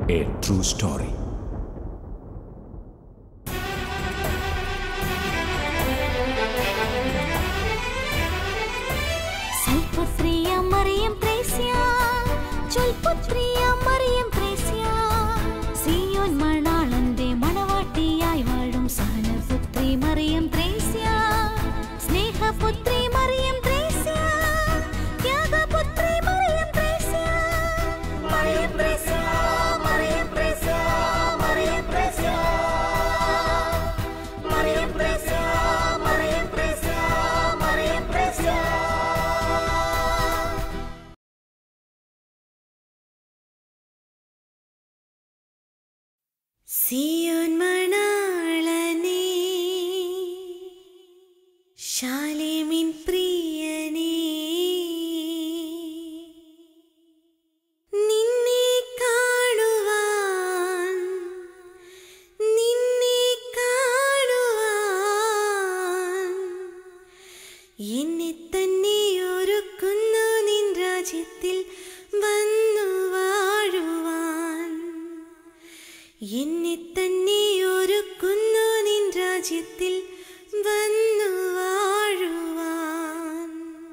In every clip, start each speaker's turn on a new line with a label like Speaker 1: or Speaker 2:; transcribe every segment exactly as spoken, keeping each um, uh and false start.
Speaker 1: A true story.
Speaker 2: Salputriya Mariam Presia, Cholputriya Mariam Presia, Sion Manalande Manavattiyai vaazhum Sahanaputri Mariam Presia, Snehaputri Mariam Presia, Tyagaputri Mariam Presia, Mariam Presia, Mariam Presia, Mariam Presia, Mariam Presia, Mariam Presia, Mariam Presia. Zion മണാളനേ ശാലേമിൻ പ്രിയനേ നിന്നെ കാണുവാൻ നിന്നെ കാണുവാൻ എന്നെ തന്നെ ഒരുക്കുന്നു നിൻ രാജ്യത്തിൽ വന്നു വാഴുവാൻ എന്നെ തന്നെ ഒരുക്കുന്നു നിൻ രാജ്യത്തിൽ വന്നു വാഴുവാൻ.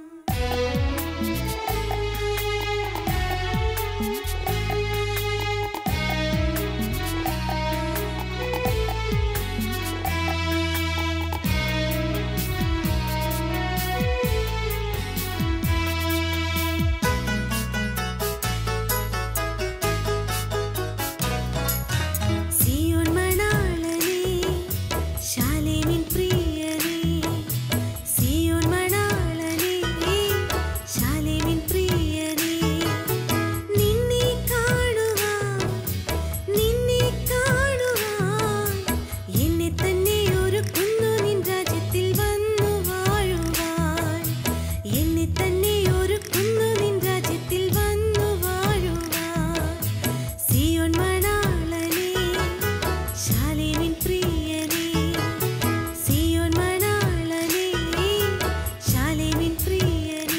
Speaker 2: സിയോൻ മണാളനേ ശാലേമിൻ പ്രിയനേ, സിയോൻ മണാളനേ ശാലേമിൻ പ്രിയനേ, നിന്നെ കാണുവാൻ നിന്നെ കാണുവാൻ എന്നെ തന്നെ ഒരുക്കുന്നു നിൻ രാജ്യത്തിൽ വന്നു വാഴുവാൻ, എന്നെ തന്നെ ഒരുക്കുന്നു നിൻ രാജ്യത്തിൽ വന്നു വാഴുവാൻ. സിയോൻ മണാളനേ ശാലേമിൻ പ്രിയനേ, സിയോൻ മണാളനേ ശാലേമിൻ പ്രിയനേ.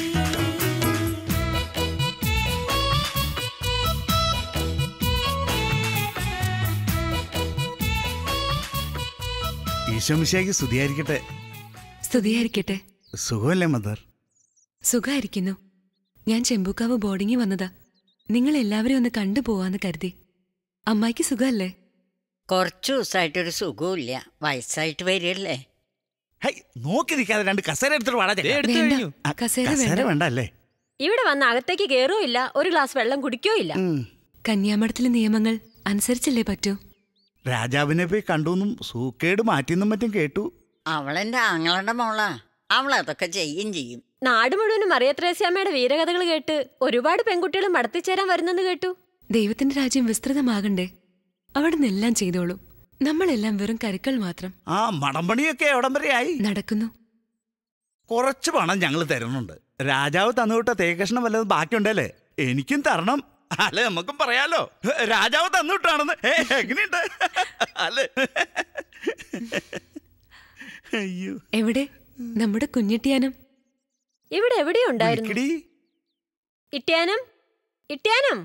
Speaker 3: ഈശോമിശിഹായ്ക്ക് സ്തുതിയായിരിക്കട്ടെ.
Speaker 4: സ്തുതിയായിരിക്കട്ടെ.
Speaker 3: സുഖമല്ലേ മദർ?
Speaker 4: സുഖായിരിക്കുന്നു. ഞാൻ ചെമ്പൂക്കാവ് ബോർഡിങ്ങിൽ വന്നതാ. നിങ്ങൾ എല്ലാവരും ഒന്ന് കണ്ടുപോവാന്ന് കരുതി. അമ്മായിക്ക് സുഖമല്ലേ?
Speaker 5: കുറച്ചു ദിവസമായിട്ടൊരു സുഖമില്ല. വയസ്സായിട്ട് വരികയല്ലേ.
Speaker 3: ഹൈ, നോക്കി നിൽക്കാതെ രണ്ട് കസേര എടുത്തിട്ട് വാടാ ചെക്ക.
Speaker 4: വേണ്ട,
Speaker 3: ആ,
Speaker 4: കസേര
Speaker 3: കസേര
Speaker 4: വേണ്ട.
Speaker 3: വേണ്ട അല്ലേ?
Speaker 6: ഇവിടെ വന്ന് അകത്തേക്ക് കേറുകയില്ല, ഒരു ഗ്ലാസ് വെള്ളം കുടിക്കുകയില്ല.
Speaker 3: ഉം.
Speaker 4: കന്യാമഠത്തിലെ നിയമങ്ങൾ അനുസരിച്ചല്ലേ പറ്റൂ.
Speaker 3: രാജാവിനെ പോയി കണ്ടുവെന്നും സൂക്കേട് മാറ്റിയെന്നും മറ്റും കേട്ടു.
Speaker 5: അവളെന്റെ ആങ്ങളുടെ മോളാ. അവളതൊക്കെ ചെയ്യും ചെയ്യും.
Speaker 6: നാട് മുഴുവനും മറിയ ത്രേസ്യാമ്മയുടെ വീരകഥകൾ കേട്ട് ഒരുപാട് പെൺകുട്ടികൾ മടത്തിച്ചേരാൻ വരുന്നെന്ന് കേട്ടു.
Speaker 4: ദൈവത്തിന്റെ രാജ്യം വിസ്തൃതമാകണ്ടേ? അവിടെ നിന്നെല്ലാം ചെയ്തോളൂ. നമ്മളെല്ലാം വെറും കരുക്കൾ മാത്രം.
Speaker 3: ആ മടമ്പണിയൊക്കെ എവിടം വരെ ആയി?
Speaker 4: നടക്കുന്നു.
Speaker 3: കുറച്ച് പണം ഞങ്ങൾ തരുന്നുണ്ട്. രാജാവ് തന്നുവിട്ട തേക്കഷ്ണം വല്ലതും ബാക്കിയുണ്ടല്ലേ? എനിക്കും തരണം. അല്ലെ, നമുക്കും പറയാലോ രാജാവ് തന്നുവിട്ടാണെന്ന്. എങ്ങനെയുണ്ട് അല്ലേ? അയ്യോ,
Speaker 4: എവിടെ നമ്മുടെ കുഞ്ഞിട്ടിയാനം?
Speaker 6: ഇവിടെ എവിടെയോ ഉണ്ടായിരുന്നു.
Speaker 3: വിളിക്കടി.
Speaker 6: ഇട്ട്യാനം, ഇട്ട്യാനം.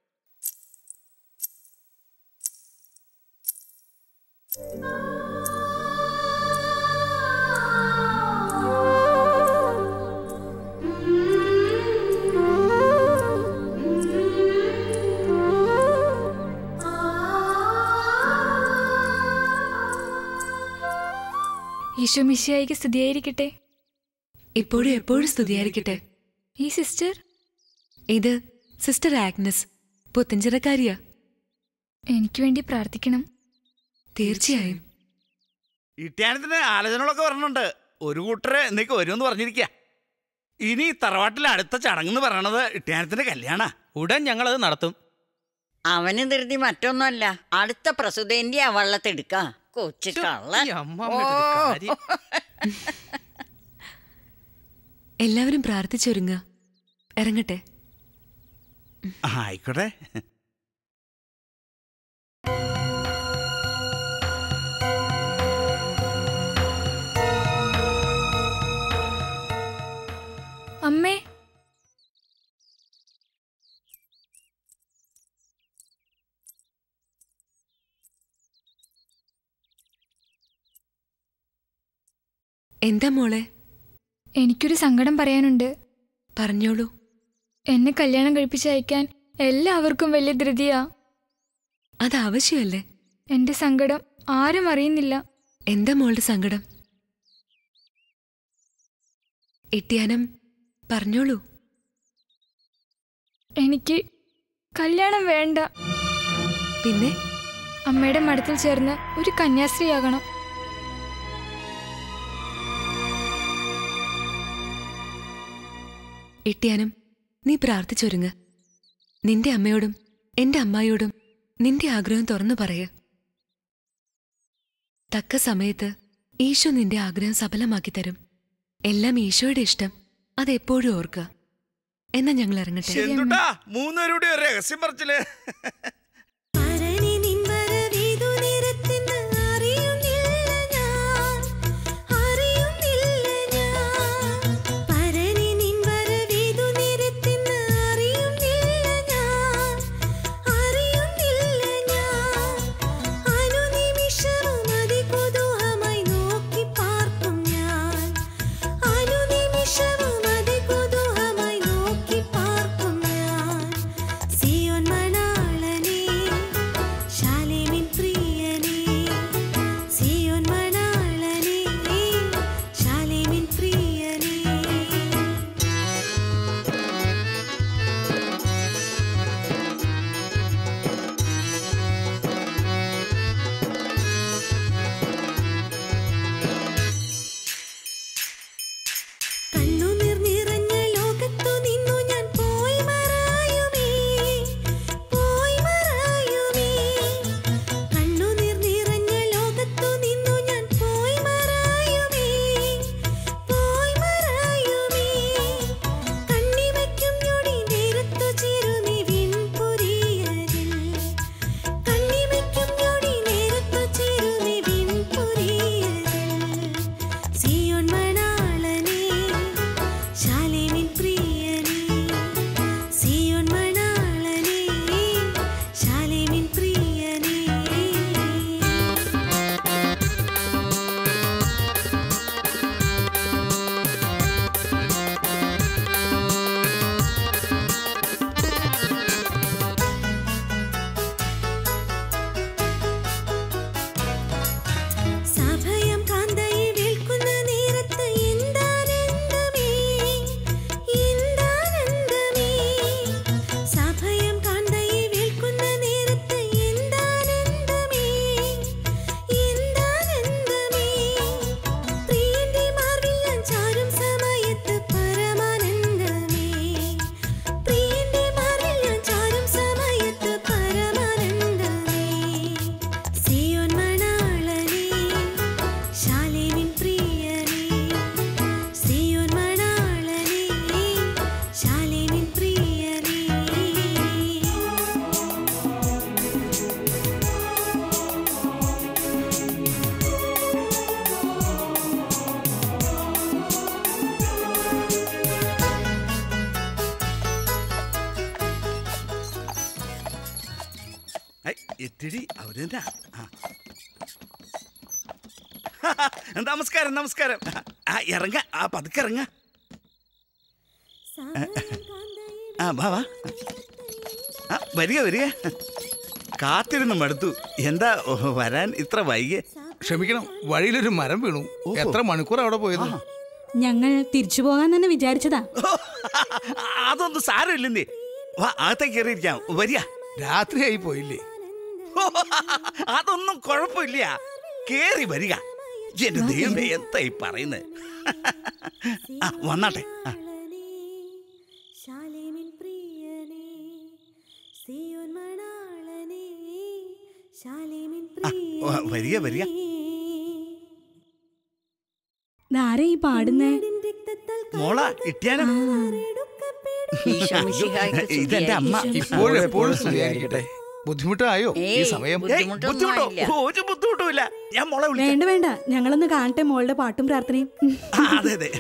Speaker 7: ഈശോ മിശിഹായിക്ക് സ്തുതിയായിരിക്കട്ടെ.
Speaker 4: ഇപ്പോഴും എപ്പോഴും സ്തുതിയായിരിക്കട്ടെ.
Speaker 7: ഈ സിസ്റ്റർ?
Speaker 4: ഇത് സിസ്റ്റർ ആഗ്നസ്, പുത്തഞ്ചിറക്കാരിയാ.
Speaker 7: എനിക്ക് വേണ്ടി പ്രാർത്ഥിക്കണം.
Speaker 4: തീർച്ചയായും.
Speaker 3: ഇട്ടിയാനത്തിന് ആലോചനകളൊക്കെ പറഞ്ഞിട്ടുണ്ട്. ഒരു കൂട്ടര് എന്നേക്ക് വരുമെന്ന് പറഞ്ഞിരിക്കുക. ഇനി തറവാട്ടിലെ അടുത്ത ചടങ്ങെന്ന് പറയണത് ഇട്ടിയാനത്തിന്റെ കല്യാണ.
Speaker 8: ഉടൻ ഞങ്ങളത് നടത്തും.
Speaker 5: അവന് ധൃതി മറ്റൊന്നുമല്ല, അടുത്ത പ്രസുതേന്റെ ആ വള്ളത്തെടുക്ക. കൊച്ചു കള്ള.
Speaker 4: എല്ലാവരും പ്രാർത്ഥിച്ചൊരുങ്ങ. ഇറങ്ങട്ടെ.
Speaker 3: ആയിക്കോട്ടെ.
Speaker 7: അമ്മേ,
Speaker 4: എന്താ മോളെ?
Speaker 7: എനിക്കൊരു സങ്കടം പറയാനുണ്ട്.
Speaker 4: പറഞ്ഞോളൂ.
Speaker 7: എന്നെ കല്യാണം കഴിപ്പിച്ച് അയക്കാൻ എല്ലാവർക്കും വലിയ ധൃതിയാ.
Speaker 4: അത് ആവശ്യമല്ലേ?
Speaker 7: എന്റെ സങ്കടം ആരും അറിയുന്നില്ല.
Speaker 4: എന്താ മോളുടെ സങ്കടം? ഇട്ടിയാനം പറഞ്ഞോളൂ.
Speaker 7: എനിക്ക് കല്യാണം വേണ്ട.
Speaker 4: പിന്നെ?
Speaker 7: അമ്മയുടെ മഠത്തിൽ ചേർന്ന് ഒരു കന്യാസ്ത്രീയാകണം.
Speaker 4: ഇട്ടിയാനം, നീ പ്രാർത്ഥിച്ചൊരുങ്ങ്. നിന്റെ അമ്മയോടും എന്റെ അമ്മായിയോടും നിന്റെ ആഗ്രഹം തുറന്നു പറയ. തക്ക സമയത്ത് ഈശോ നിന്റെ ആഗ്രഹം സഫലമാക്കി തരും. എല്ലാം ഈശോയുടെ ഇഷ്ടം, അതെപ്പോഴും ഓർക്കുക. എന്നാ ഞങ്ങൾ ഇറങ്ങട്ടെ.
Speaker 3: മൂന്നുപേരുടെ ഒരു രഹസ്യം പറച്ചില്. നമസ്കാരം നമസ്കാരം. ആ ഇറങ്ങ, ആ പതുക്കെ ഇറങ്ങ. ആ വാ വാ, ആ വരിക വരിക. കാത്തിരുന്ന് മടുത്തു. എന്താ വരാൻ ഇത്ര വൈകിയ?
Speaker 1: ക്ഷമിക്കണം, വഴിയിലൊരു മരം വീണു. എത്ര മണിക്കൂർ അവിടെ പോയത്?
Speaker 8: ഞങ്ങൾ തിരിച്ചു പോകാൻ തന്നെ വിചാരിച്ചതാ.
Speaker 3: അതൊന്നും സാരമില്ലെന്നേ. വാ, അകത്തേക്ക് കയറിയിരിക്കാം. വരിക.
Speaker 1: രാത്രിയായി പോയില്ലേ?
Speaker 3: അതൊന്നും കുഴപ്പമില്ല, കേറി വരിക. എന്റെ ദൈവമേ, എന്തായി പറയുന്നത്? ആ വന്നാട്ടെ. വരിക വരിക.
Speaker 8: ആരെ ഈ പാടുന്നേ?
Speaker 3: മോള ഇട്ടിയാനം.
Speaker 5: ഇതെന്റെ
Speaker 3: അമ്മ.
Speaker 1: ഇപ്പോഴെപ്പോഴും സ്തുതിയായിരിക്കട്ടെ. ബുദ്ധിമുട്ടായോ ഈ സമയം?
Speaker 3: ബുദ്ധിമുട്ടോ? ഒരു ബുദ്ധിമുട്ടുമില്ല. ഞാൻ മോളെ
Speaker 8: വേണ്ട വേണ്ട, ഞങ്ങളൊന്ന് കാണട്ടെ മോളുടെ പാട്ടും പ്രാർത്ഥനയും.
Speaker 3: അതെ അതെ.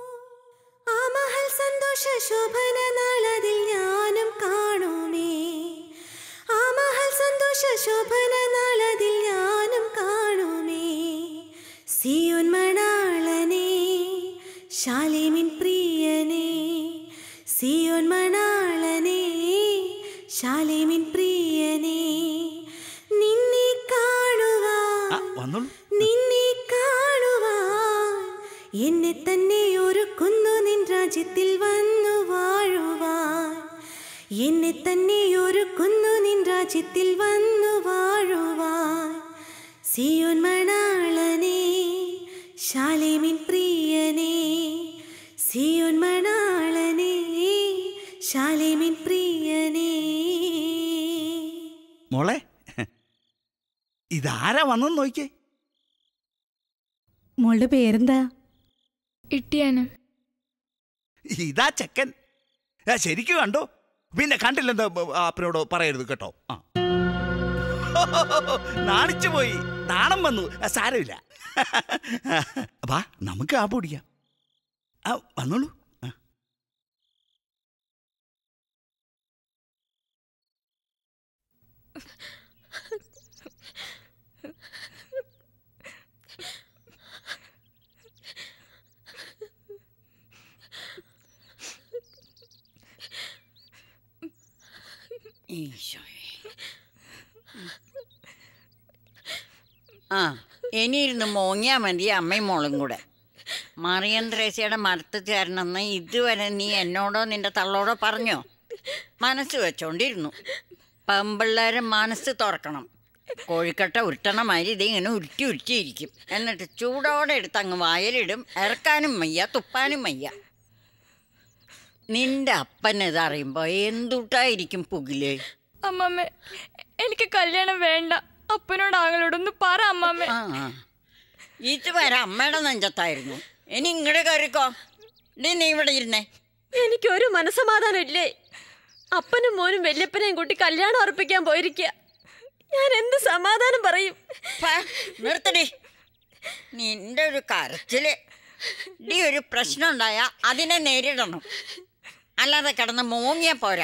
Speaker 2: സന്തോഷ ശോഭന നാളതിൽ ഞാനും കാണുമേ. ആ മഹൽ സന്തോഷ ശോഭന നാളതിൽ ഞാനും കാണുമേ. സിയോൻ മണാളനേ ശാലേമിൻ പ്രിയനേ സിയോൻ മണാളനേ ശാലേമിൻ പ്രിയനേ നിന്നെ കാണുവാൻ നിന്നെ കാണുവാൻ എന്നെ തന്നെ ഒരുക്കുന്നു നിൻ രാജ്യത്തിൽ വന്നു വാഴുവാൻ എന്നെ തന്നെ ഒരുക്കുന്നു നിൻ രാജ്യത്തിൽ വന്നു വാഴുവാൻ സിയോൻ മണാളനേ ശാലേമിൻ പ്രിയനേ സിയോൻ മണാളനേ ശാലേമിൻ പ്രിയനേ.
Speaker 3: മോളെ ഇതാരാ വന്നെന്ന് നോക്കിയേ.
Speaker 8: മോളുടെ പേരെന്താ?
Speaker 7: ഇട്ടിയാനും.
Speaker 3: ഇതാ ചെക്കൻ. ശരിക്കും കണ്ടോ? പിന്നെ കണ്ടില്ലെന്താ അപ്പനോട് പറയരുത് കേട്ടോ. ആ നാണിച്ചു പോയി, നാണം വന്നു. സാരമില്ല, വാ നമുക്ക് ആ പൊടിക്കാം. ആ വന്നോളൂ.
Speaker 5: ആ ഇനിയിരുന്ന് മോങ്ങിയാ മതി അമ്മയും മോളും കൂടെ. മറിയം ത്രേസ്യയുടെ മരത്ത് ചേരണമെന്ന് ഇതുവരെ നീ എന്നോടോ നിന്റെ തള്ളോടോ പറഞ്ഞോ? മനസ്സ് വെച്ചോണ്ടിരുന്നു. പെമ്പിള്ളേരെ മനസ്സ് തുറക്കണം. കോഴിക്കട്ട ഉരുട്ടണ മാതിരി ഇതിങ്ങനെ ഉരുട്ടി ഉരുട്ടിയിരിക്കും. എന്നിട്ട് ചൂടോടെ എടുത്ത് അങ്ങ് വായലിടും. ഇറക്കാനും വയ്യ, തുപ്പാനും വയ്യ. നിന്റെ അപ്പൻ ഇതറിയുമ്പോ എന്തുട്ടായിരിക്കും പുകില്?
Speaker 7: അമ്മമ്മേ, എനിക്ക് കല്യാണം വേണ്ട. അപ്പനോട് ആങ്ങളോടൊന്ന് പറ അമ്മമ്മേ.
Speaker 5: ആ ഇതുവരെ അമ്മയുടെ നെഞ്ചത്തായിരുന്നു. ഇനി ഇങ്ങോട്ട് കയറിക്കോ. നീ ഇവിടെ ഇരുന്നേ.
Speaker 6: എനിക്കൊരു മനസ്സമാധാനം ഇല്ലേ? അപ്പനും മോനും വല്യപ്പനെയും കൂട്ടി കല്യാണം ഉറപ്പിക്കാൻ പോയിരിക്കുക. ഞാൻ എന്ത് സമാധാനം പറയും?
Speaker 5: നിർത്തടി. നിന്റെ ഒരു കരച്ചില്. ഡി ഒരു പ്രശ്നം ഉണ്ടായാ അതിനെ നേരിടണം, അല്ലാതെ കിടന്ന് മോങ്ങിയാ പോരാ.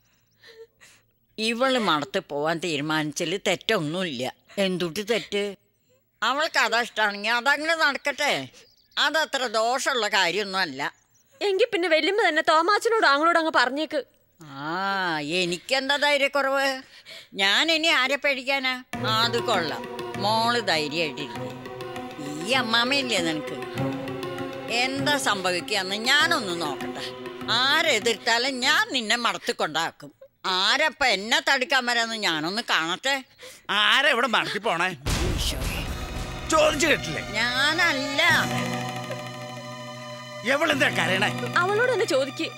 Speaker 5: ഇവള് മടത്ത് പോവാൻ തീരുമാനിച്ചാല് തെറ്റൊന്നുമില്ല. എന്തുട്ടി തെറ്റ്? അവൾക്ക് അതാ ഇഷ്ടമാണെങ്കിൽ അതങ്ങനെ നടക്കട്ടെ. അതത്ര ദോഷമുള്ള കാര്യമൊന്നും അല്ല.
Speaker 6: എങ്കിൽ പിന്നെ വല്യമ്മ തന്നെ തോമാച്ചനോട് ആങ്ങളോട് അങ്ങ് പറഞ്ഞേക്ക്.
Speaker 5: ആ എനിക്കെന്താ ധൈര്യക്കുറവ്? ഞാൻ ഇനി ആരെ പേടിക്കാനാ? അത് കൊള്ളാം, മോള് ധൈര്യമായിട്ടിരിക്കും. ഈ അമ്മാമ്മയില്ലേ നിനക്ക്? എന്താ സംഭവിക്കാന്ന് ഞാനൊന്ന് നോക്കട്ടെ. ആരെതിർത്താലും ഞാൻ നിന്നെ മടത്തിക്കൊണ്ടാക്കും. ആരപ്പ എന്നെ തടുക്കാൻ വരാന്ന് ഞാനൊന്ന് കാണട്ടെ.
Speaker 3: ആരെവിടെ മടത്തി പോണേ? ചോദിച്ചു കേട്ടില്ലേ?
Speaker 5: ഞാനല്ല.
Speaker 3: എവളെന്താ കരയണേ?
Speaker 6: അവളോട് തന്നെ ചോദിക്ക്.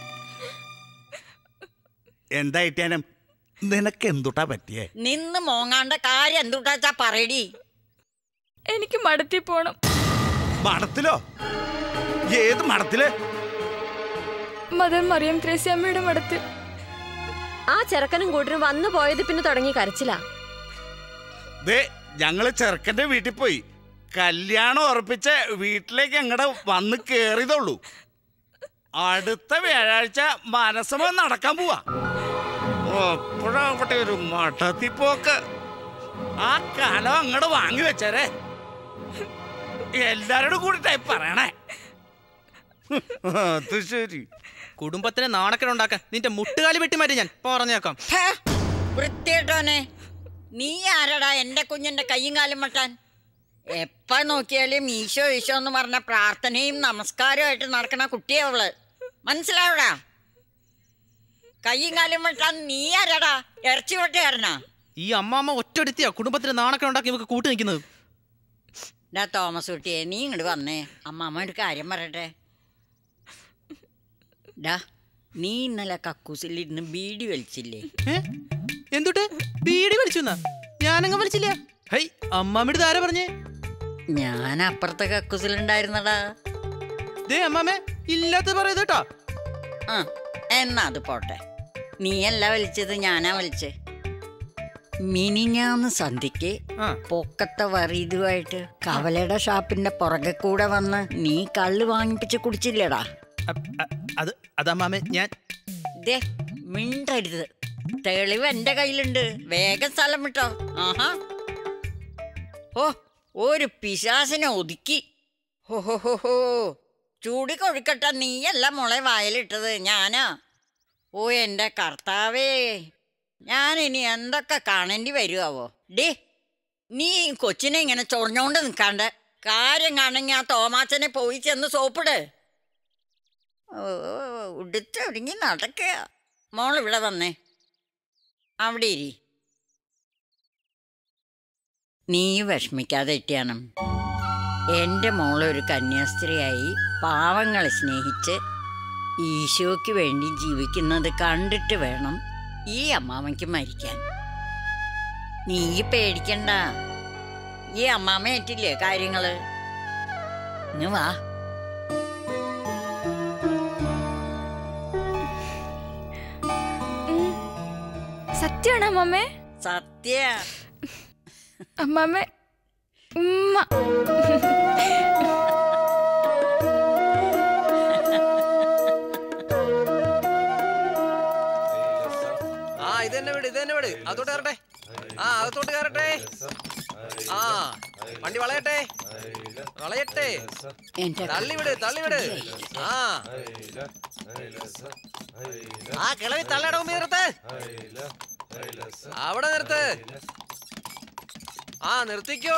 Speaker 3: എന്താ ഇട്ടാനും നിനക്ക് എന്തുട്ടാ പറ്റിയേ?
Speaker 5: നിന്ന് മോങ്ങാണ്ട കാര്യം എന്തുട്ടാച്ചാ പറയടി.
Speaker 7: എനിക്ക് മടത്തി പോണം.
Speaker 3: മടത്തിലോ? ഏത് മടത്തില്?
Speaker 7: മദർ മറിയം ത്രേസ്യാമ്മയുടെ മടത്തിൽ.
Speaker 6: ആ ചെറുക്കനും കൂട്ടരും വന്നു പോയത് പിന്നെ തുടങ്ങി കരച്ചില്ല.
Speaker 3: ദേ ഞങ്ങള് ചെറുക്കന്റെ വീട്ടിൽ പോയി കല്യാണം ഉറപ്പിച്ച വീട്ടിലേക്ക് അങ്ങടെ വന്ന് കേറിയതുള്ളൂ. അടുത്ത വ്യാഴാഴ്ച മനസ്സമ നടക്കാൻ പോവാ. അപ്പോഴാവട്ടെ ഒരു മടത്തിപ്പോക്ക്. ആ കാലം അങ്ങോട്ട് വാങ്ങി വെച്ചേരെ. എല്ലാരോടും കൂടിട്ടായി പറയണേ. അത് ശരി.
Speaker 1: കുടുംബത്തിന് നാണക്കേടുണ്ടാക്കാൻ നിന്റെ മുട്ടുകാലി വെട്ടി മാറ്റി ഞാൻ പറഞ്ഞേക്കാം.
Speaker 5: വൃത്തിയേട്ടോനെ, നീ ആരടാ എന്റെ കുഞ്ഞിന്റെ കയ്യും കാലും മട്ടാൻ? എപ്പ നോക്കിയാലും ഈശോ ഈശോ എന്ന് പറഞ്ഞ പ്രാർത്ഥനയും നമസ്കാരമായിട്ട് നടക്കണ കുട്ടിയവള്. മനസ്സിലാവടാ? കയ്യും കാലും മട്ടാൻ നീ ആരടാ? ഇറച്ചി വെട്ടുകാരനാ?
Speaker 1: ഈ അമ്മാമ്മ ഒറ്റടുത്തിയാ കുടുംബത്തിന് നാണക്കേടുണ്ടാക്കി ഇവക്ക് കൂട്ടി നിൽക്കുന്നത്.
Speaker 5: ഡാ തോമസ് കുട്ടിയെ, നീ ഇങ്ങോട്ട് വന്നേ. അമ്മാമ്മ ഒരു കാര്യം പറയട്ടെ. ഡാ, നീ ഇന്നലെ കക്കൂസിലിരുന്ന് ബീഡി വലിച്ചില്ലേ?
Speaker 1: എന്തുട്ട് ബീഡി വലിച്ചു? ഞാനങ്ങ് വലിച്ചില്ല. ഹൈ, അമ്മാമ്മയുടെ ആരാ പറഞ്ഞേ?
Speaker 5: ഞാൻ അപ്പുറത്തെ കക്കൂസിലുണ്ടായിരുന്നടാ.
Speaker 1: ദേ അമ്മാമ്മേ, ഇല്ലാത്ത പറയുന്നത് കേട്ടോ.
Speaker 5: ആ എന്നാ അത് പോട്ടെ. നീയല്ല വലിച്ചത്, ഞാനാ വലിച്ചേ. മിനിഞ്ഞാന്ന് സന്ധ്യക്ക് പൊക്കത്തെ വറീതുമായിട്ട് കവലയുടെ ഷാപ്പിന്റെ പുറകെ കൂടെ വന്ന് നീ കള്ള് വാങ്ങിപ്പിച്ച് കുടിച്ചില്ലേടാ?
Speaker 1: അത് അതമ്മാമേ ഞാൻ
Speaker 5: ദേ മിണ്ടരുത്. തെളിവ് എന്റെ കയ്യിലുണ്ട്. വേഗം സ്ഥലം വിട്ടോ. ആഹാ, ഓ ഒരു പിശാസിനെ ഒതുക്കി. ഹോ ഹോ ഹോ ഹോ ചൂടി കൊഴുക്കട്ടെ, നീയല്ല മോളെ വായിലിട്ടത്, ഞാനാ. ഓ എൻ്റെ കർത്താവേ, ഞാനിനി എന്തൊക്കെ കാണേണ്ടി വരുമാവോ. ഡേ, നീ കൊച്ചിനെ ഇങ്ങനെ ചൊറിഞ്ഞോണ്ട് നിൽക്കാണ്ട് കാര്യം കാണുമെങ്കിൽ ആ തോമാച്ചനെ പോയി ചെന്ന് സോപ്പിട്. ഓ ഉടുത്തൊരുങ്ങി നടക്കുക. മോളിവിടെ വന്നേ, അവിടെ ഇരി. നീ വിഷമിക്കാതെ ഇട്ടിയാണ്. എൻ്റെ മോളൊരു കന്യാസ്ത്രീയായി പാവങ്ങളെ സ്നേഹിച്ച് ഈശോയ്ക്ക് വേണ്ടി ജീവിക്കുന്നത് കണ്ടിട്ട് വേണം ഈ അമ്മാമ്മയ്ക്ക് മരിക്കാൻ. നീ പേടിക്കണ്ട, ഈ അമ്മാമ്മ ഏറ്റില്ലേ കാര്യങ്ങള്. ഇങ്ങ് വാ.
Speaker 7: സത്യമാണ് അമ്മമ്മേ?
Speaker 5: സത്യ.
Speaker 7: അമ്മമ്മേ ഉമ്മ.
Speaker 9: ആ ഇത് തന്നെ വിട്, ഇത് തന്നെ വിട്. അതോട്ട് കയറട്ടെ. ആ അകത്തോട്ട് കയറട്ടെ. ആ വണ്ടി വളയട്ടെ, വളയട്ടെ. തള്ളിവിട്, തള്ളിവിട്. ആ ആ കിളവി തള്ളയുടെ മുമ്പ് നിർത്ത്. അവിടെ നിർത്ത്. ആ നിർത്തിക്കോ.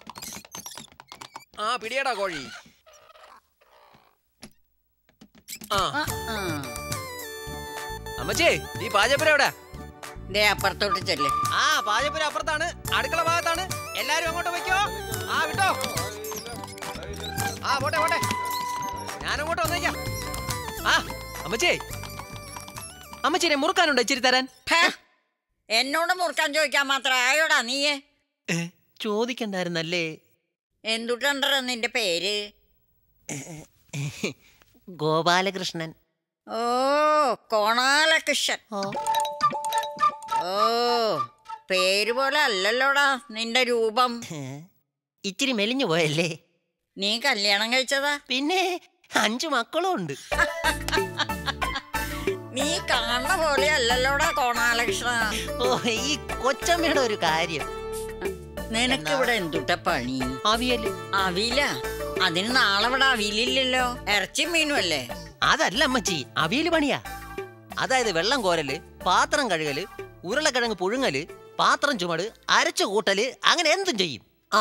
Speaker 9: ആ പിടിയടാ കോഴി. ആ അമ്മച്ചേ, ഈ പാചകപ്പുര എവിടെ?
Speaker 5: ദേ അപ്പുറത്തോട്ട് ചെല്ലേ.
Speaker 9: ആ പാചകപ്പുര അപ്പുറത്താണ്, അടുക്കള ഭാഗത്താണ്. എല്ലാരും അങ്ങോട്ട് വയ്ക്കോ. ആ വിട്ടോ. ആ പോട്ടെ പോട്ടെ, ഞാനങ്ങോട്ട് വന്നേക്കാം. ആ അമ്മച്ചേ, അമ്മച്ചേനെ മുറുക്കാനുണ്ടോ ഇച്ചിരി തരാൻ?
Speaker 5: എന്നോട് മുറുക്കാൻ ചോദിക്കാൻ മാത്രം ആയോടാ നീയെ?
Speaker 9: ചോദിക്കണ്ടായിരുന്നല്ലേ.
Speaker 5: എന്തുട്ടണ്ട നിന്റെ പേര്?
Speaker 9: ഗോപാലകൃഷ്ണൻ.
Speaker 5: ഓ കോണാലകൃഷ്ണൻ. ഓ പേര് പോലെ അല്ലല്ലോടാ നിന്റെ രൂപം.
Speaker 9: ഇച്ചിരി മെലിഞ്ഞു പോയല്ലേ.
Speaker 5: നീ കല്യാണം കഴിച്ചതാ?
Speaker 9: പിന്നെ അഞ്ചു മക്കളും ഉണ്ട്.
Speaker 5: നീ കാണുന്ന പോലെ അല്ലല്ലോടാ കോണാലകൃഷ്ണ.
Speaker 9: ഓ ഈ കൊച്ചമ്മയുടെ ഒരു കാര്യം.
Speaker 5: നിനക്ക് ഇവിടെ എന്തുട്ട പണി?
Speaker 9: അവിയല്.
Speaker 5: അവിയില? അതിന് നാളെ ഇവിടെ അവിയിലില്ലല്ലോ, ഇറച്ചി മീനും അല്ലേ?
Speaker 9: അതല്ല അമ്മച്ചി, അവിയല് പണിയാ. അതായത് വെള്ളം കോരല്, പാത്രം കഴുകല്, ഉരുളക്കിഴങ്ങ് പുഴുങ്ങല്, പാത്രം ചുമട്, അരച്ചു കൂട്ടല്, അങ്ങനെ എന്തും ചെയ്യും. ആ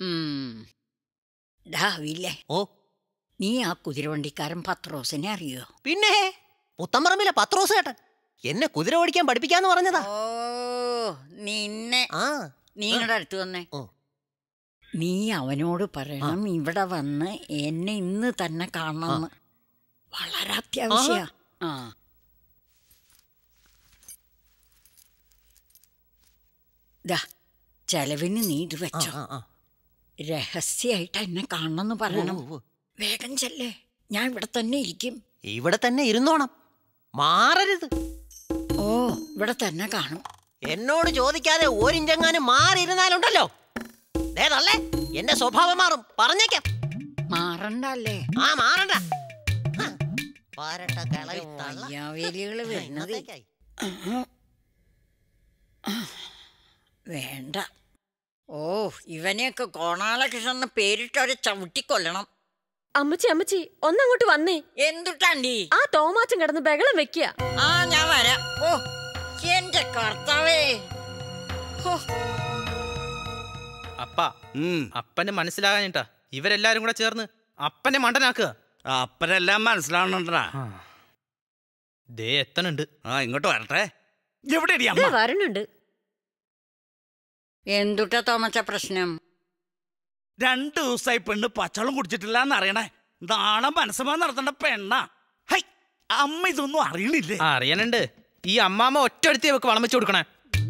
Speaker 5: അവിയില്ലേ?
Speaker 9: ഓ
Speaker 5: നീ ആ കുതിരവണ്ടിക്കാരൻ പത്രോസിനെ അറിയോ?
Speaker 9: പിന്നെ പുത്തമ്പറമ്പിലെ പത്രോസ് ചേട്ടൻ എന്നെ കുതിര ഓടിക്കാൻ പഠിപ്പിക്കാന്ന് പറഞ്ഞതാ.
Speaker 5: ഓ നിന്നെ.
Speaker 9: ആ
Speaker 5: നീ ഇങ്ങടെ അടുത്ത് വന്നേ. നീ അവനോട് പറയണം ഇവിടെ വന്ന് എന്നെ ഇന്ന് തന്നെ കാണണമെന്ന്. വളരെ അത്യാവശ്യ. ആ ദാ ചെലവിന് നീ ഇത് വെച്ചോ. രഹസ്യായിട്ട് എന്നെ കാണണമെന്ന് പറയണം. വേഗം ചെല്ലേ, ഞാൻ ഇവിടെ തന്നെ ഇരിക്കും.
Speaker 9: ഇവിടെ തന്നെ ഇരുന്നോണം, മാറരുത്.
Speaker 5: ഓ ഇവിടെ തന്നെ കാണും.
Speaker 9: എന്നോട് ചോദിക്കാതെ ഒരിഞ്ചെങ്ങാനും മാറിയിരുന്നാലുണ്ടല്ലോ ല്ലേ എന്റെ സ്വഭാവം മാറും, പറഞ്ഞേക്കാം.
Speaker 5: മാറണ്ടല്ലേ?
Speaker 9: ആ മാറണ്ട.
Speaker 5: വേലികള് വരുന്നത് വേണ്ട. ഓ ഇവനെയൊക്കെ കോണാലകൃഷ്ണൻ പേരിട്ടൊരു ചവിട്ടിക്കൊല്ലണം.
Speaker 6: അമ്മച്ചി അമ്മച്ചി ഒന്നങ്ങോട്ട് വന്നേ.
Speaker 5: എന്തുട്ടാണ്ടി?
Speaker 6: ആ തോമാച്ചൻ കിടന്ന് ബഹളം വെക്കുക.
Speaker 5: ആ ഞാൻ വരാം. ഓ എന്റെ കർത്താവേ.
Speaker 1: അപ്പ അപ്പനെ മനസ്സിലാകാനിട്ടാ ഇവരെല്ലാരും കൂടെ ചേർന്ന് അപ്പനെ മണ്ടനാക്കുക.
Speaker 3: അപ്പനെല്ലാം മനസ്സിലാവണണ്ടാ.
Speaker 1: ദേ എത്തനുണ്ട്.
Speaker 3: ആ ഇങ്ങോട്ട് വരട്ടെ. എവിടെ
Speaker 6: വരണുണ്ട്.
Speaker 5: എന്തുട്ടാ തോമച്ച പ്രശ്നം?
Speaker 3: രണ്ടു ദിവസമായി പെണ്ണ് പച്ചവെള്ളം കുടിച്ചിട്ടില്ല എന്നറിയണേ. നാളെ മനസ്സമാ നടത്തേണ്ട പെണ്ണ. ഹൈ അമ്മ ഇതൊന്നും അറിയണില്ലേ?
Speaker 1: അറിയാനുണ്ട്. ഈ അമ്മാമ്മ ഒറ്റടുത്ത് ഇവക്ക് വളം വെച്ച് കൊടുക്കണേ.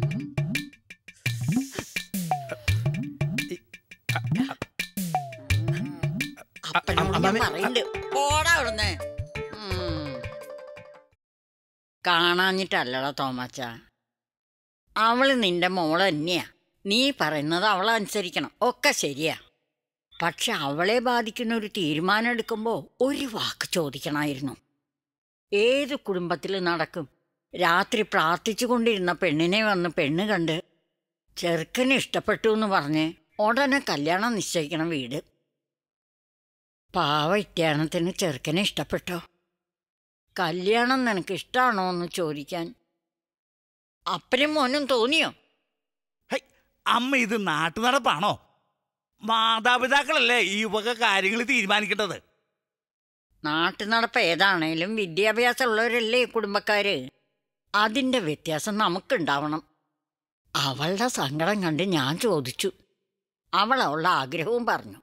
Speaker 5: കാണാഞ്ഞിട്ടല്ലടാ തോമാച്ച, അവള് നിന്റെ മോള് തന്നെയാ. നീ പറയുന്നത് അവളെ അനുസരിക്കണം, ഒക്കെ ശരിയാ. പക്ഷെ അവളെ ബാധിക്കുന്ന ഒരു തീരുമാനം എടുക്കുമ്പോൾ ഒരു വാക്ക് ചോദിക്കണമായിരുന്നു. ഏത് കുടുംബത്തിൽ നടക്കും? രാത്രി പ്രാർത്ഥിച്ചു കൊണ്ടിരുന്ന പെണ്ണിനെ വന്ന് പെണ്ണ് കണ്ട് ചെറുക്കന് ഇഷ്ടപ്പെട്ടു എന്ന് പറഞ്ഞ് ഉടനെ കല്യാണം നിശ്ചയിക്കണം വീട്. പാവ ഇത്യാണത്തിന് ചെറുക്കനെ ഇഷ്ടപ്പെട്ടോ? കല്യാണം നിനക്ക് ഇഷ്ടമാണോ എന്ന് ചോദിക്കാൻ അപ്പനും മോനും തോന്നിയോ?
Speaker 3: ഹൈ, അമ്മ ഇത് നാട്ടു നടപ്പാണോ? മാതാപിതാക്കളല്ലേ ഈ വക കാര്യങ്ങൾ തീരുമാനിക്കേണ്ടത്.
Speaker 5: നാട്ടു നടപ്പ് ഏതാണേലും വിദ്യാഭ്യാസമുള്ളവരല്ലേ കുടുംബക്കാര്. അതിൻ്റെ വ്യത്യാസം നമുക്കുണ്ടാവണം. അവളുടെ സങ്കടം കണ്ട് ഞാൻ ചോദിച്ചു. അവൾ അവളുടെ ആഗ്രഹവും പറഞ്ഞു.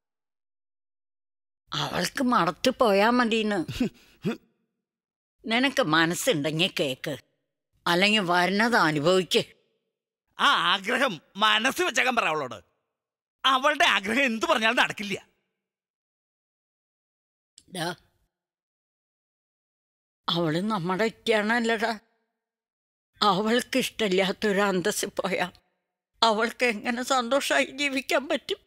Speaker 5: അവൾക്ക് മടത്തു പോയാ മതിന്ന്. നിനക്ക് മനസ്സുണ്ടെങ്കിൽ കേക്ക്, അല്ലെങ്കിൽ വരുന്നത് അനുഭവിക്ക്.
Speaker 3: ആ ആഗ്രഹം മനസ്സ് വെച്ചേക്കാൻ പറ അവളോട്. അവളുടെ ആഗ്രഹം എന്തു പറഞ്ഞാലും നടക്കില്ല.
Speaker 5: അവള് നമ്മുടെ ഇറ്റാണല്ലടാ. അവൾക്ക് ഇഷ്ടമില്ലാത്തൊരു അന്തസ്സിൽ പോയാ അവൾക്ക് എങ്ങനെ സന്തോഷമായി ജീവിക്കാൻ പറ്റും?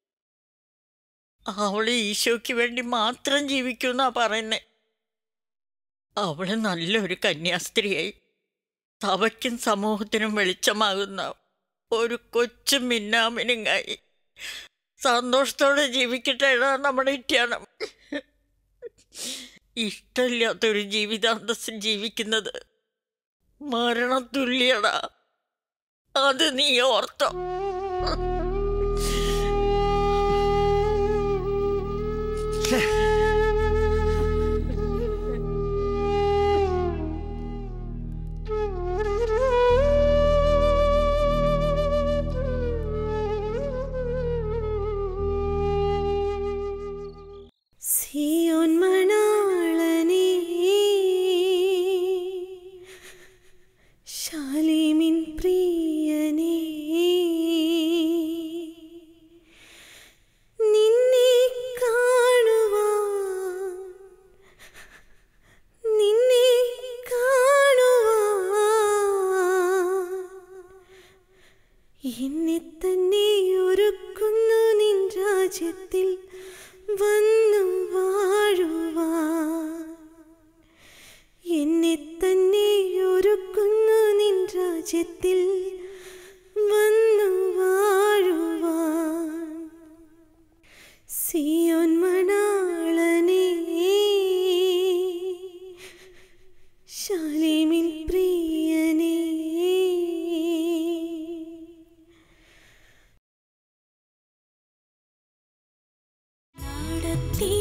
Speaker 5: അവള് ഈശോയ്ക്ക് വേണ്ടി മാത്രം ജീവിക്കുന്നാ പറയുന്നേ. അവള് നല്ലൊരു കന്യാസ്ത്രീയായി സഭയ്ക്കും സമൂഹത്തിനും വെളിച്ചമാകുന്ന ഒരു കൊച്ചു മിന്നാമിനുങ്ങായി സന്തോഷത്തോടെ ജീവിക്കട്ടെടാ നമ്മുടെ ഇറ്റാണം. ഇഷ്ടമില്ലാത്തൊരു ജീവിതാന്തസ്സിൽ ജീവിക്കുന്നത് മരണതുല്യടാ. അത് നീ ഓർത്തോ?
Speaker 2: സിയോൻ മണാളനേ, ശാലേമിൻ പ്രിയനേ, നിന്നെ കാണുവാൻ, നിന്നെ കാണുവാൻ എന്നെ തന്നെ ഒരുക്കുന്നു നിൻ രാജ്യത്തിൽ വന്നു വാഴുവാൻ. എന്നെ തന്നെ ഒരുക്കുന്നു നിൻ രാജ്യത്തിൽ വന്നു വാഴുവാൻ. സിയോൻ മണാളനേ, ശാലേമിൻ പ്രിയനേ. നടത്തി